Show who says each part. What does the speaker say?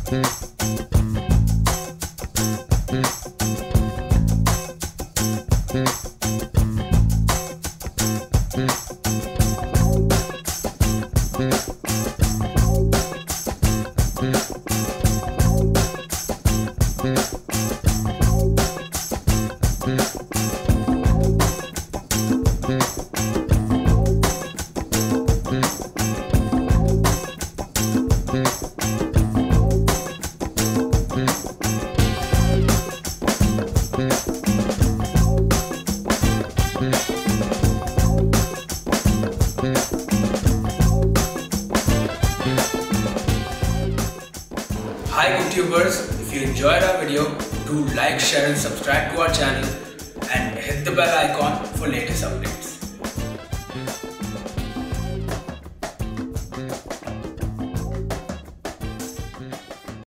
Speaker 1: Hi Cooktubers, if you enjoyed our video, do like, share and subscribe to our channel and hit the bell icon for latest updates.